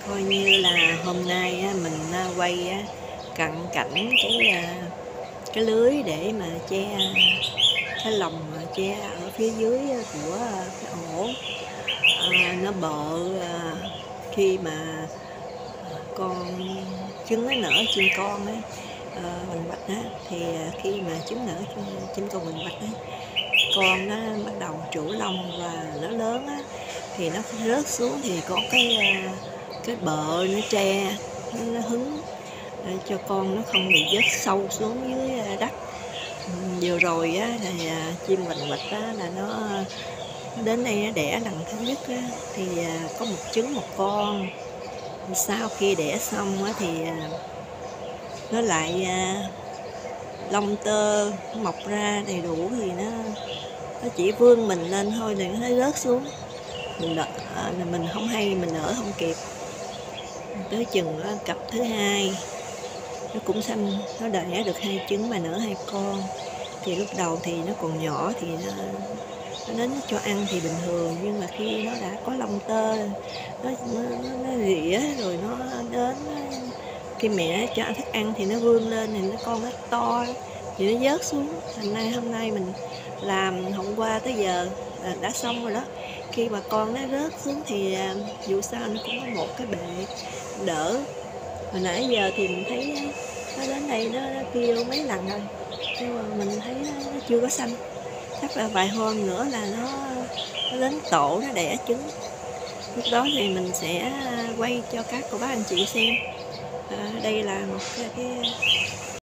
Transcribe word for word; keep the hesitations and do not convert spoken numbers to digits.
Coi như là hôm nay á, mình, a, quay á, cận cảnh cái, a, cái lưới để mà che cái lồng mà che ở phía dưới á của, a, cái ổ, à, nó bợ, à, khi mà, à, con trứng nó nở chim con á, ờ, mình quạch á, thì, à, khi mà trứng nở chim chim con mình quạch á, con nó bắt đầu trổ lông và nó lớn á, thì nó rớt xuống thì có cái, a, cái bợ nó tre, nó nó hứng, để cho con nó không bị rớt sâu xuống dưới, a, đất. Ừm, vừa rồi á thì, à, chim hoành mịch á là nó nó đến đây nó đẻ lần thứ nhất á, thì, à, có một trứng một con. Sau khi đẻ xong á thì, à, nó lại, à, lông tơ nó mọc ra đầy đủ thì nó nó chỉ vươn mình lên thôi thì nó thấy rớt xuống. Mình đợi à, là mình hông hay, mình đỡ hông kịp. Tới chừng á cặp thứ hai, nó cũng sanh nó đẻ được hai trứng mà nở hai con. Thì lúc đầu thì nó còn nhỏ thì nó nó đến nó cho ăn thì bình thường, nhưng mà khi nó đã có lông tơ, nó nó nó nó rỉa rồi nó đến nó khi mẹ cho ăn thức ăn thì nó vươn lên thì nó con nó to thì nó vớt xuống. Thành ra hôm nay mình làm hôm qua tới giờ là đã xong rồi đó. Khi mà con nó rớt xuống thì, à, dù sao nó cũng có một cái bệ đỡ. Hồi nãy giờ thì mình thấy á, nó đến đây nó nó kêu mấy lần rồi, nhưng mà mình thấy nó nó chưa có sanh. Chắc là vài hôm nữa là nó nó đến tổ nó đẻ trứng. Lúc đó thì mình sẽ, a, quay cho các cô bác anh chị xem. À, đây là một cái cái